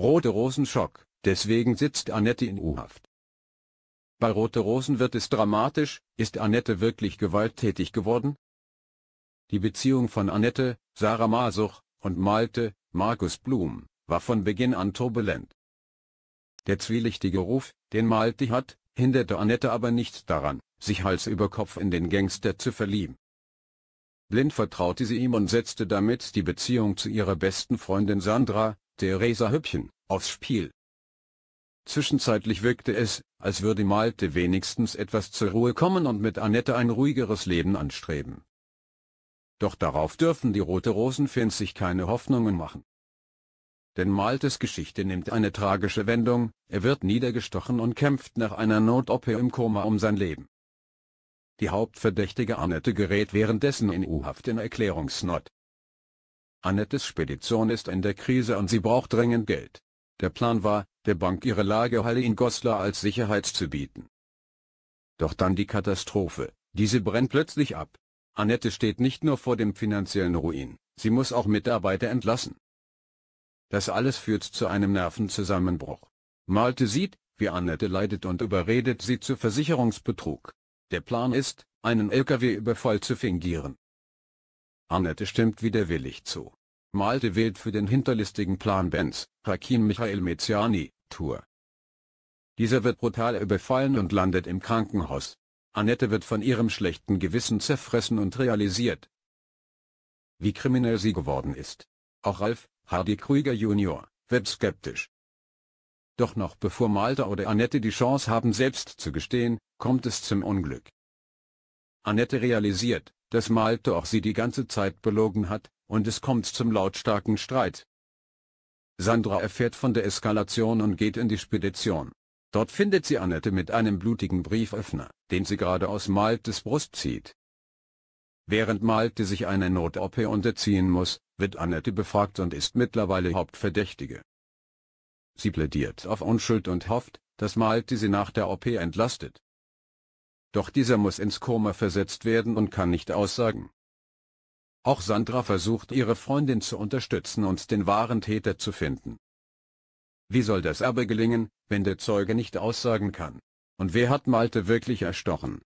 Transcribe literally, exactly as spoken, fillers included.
Rote Rosen Schock, deswegen sitzt Annette in U-Haft. Bei Rote Rosen wird es dramatisch, ist Annette wirklich gewalttätig geworden? Die Beziehung von Annette, Sarah Masuch, und Malte, Markus Blum, war von Beginn an turbulent. Der zwielichtige Ruf, den Malte hat, hinderte Annette aber nicht daran, sich Hals über Kopf in den Gangster zu verlieben. Blind vertraute sie ihm und setzte damit die Beziehung zu ihrer besten Freundin Sandra, Theresa Hübchen, aufs Spiel. Zwischenzeitlich wirkte es, als würde Malte wenigstens etwas zur Ruhe kommen und mit Annette ein ruhigeres Leben anstreben. Doch darauf dürfen die Rote Rosen-Fans sich keine Hoffnungen machen. Denn Maltes Geschichte nimmt eine tragische Wendung, er wird niedergestochen und kämpft nach einer Not-O P im Koma um sein Leben. Die Hauptverdächtige Annette gerät währenddessen in U-Haft in Erklärungsnot. Annettes Spedition ist in der Krise und sie braucht dringend Geld. Der Plan war, der Bank ihre Lagerhalle in Goslar als Sicherheit zu bieten. Doch dann die Katastrophe, diese brennt plötzlich ab. Annette steht nicht nur vor dem finanziellen Ruin, sie muss auch Mitarbeiter entlassen. Das alles führt zu einem Nervenzusammenbruch. Malte sieht, wie Annette leidet und überredet sie zu Versicherungsbetrug. Der Plan ist, einen L K W-Überfall zu fingieren. Annette stimmt widerwillig zu. Malte wählt für den hinterlistigen Plan Benz, Hakim Michael Meziani, Tour. Dieser wird brutal überfallen und landet im Krankenhaus. Annette wird von ihrem schlechten Gewissen zerfressen und realisiert, wie kriminell sie geworden ist. Auch Ralf, Hardy Krüger Junior, wird skeptisch. Doch noch bevor Malte oder Annette die Chance haben selbst zu gestehen, kommt es zum Unglück. Annette realisiert, dass Malte auch sie die ganze Zeit belogen hat, und es kommt zum lautstarken Streit. Sandra erfährt von der Eskalation und geht in die Spedition. Dort findet sie Annette mit einem blutigen Brieföffner, den sie gerade aus Maltes Brust zieht. Während Malte sich einer Not-O P unterziehen muss, wird Annette befragt und ist mittlerweile Hauptverdächtige. Sie plädiert auf Unschuld und hofft, dass Malte sie nach der O P entlastet. Doch dieser muss ins Koma versetzt werden und kann nicht aussagen. Auch Sandra versucht ihre Freundin zu unterstützen und den wahren Täter zu finden. Wie soll das aber gelingen, wenn der Zeuge nicht aussagen kann? Und wer hat Malte wirklich erstochen?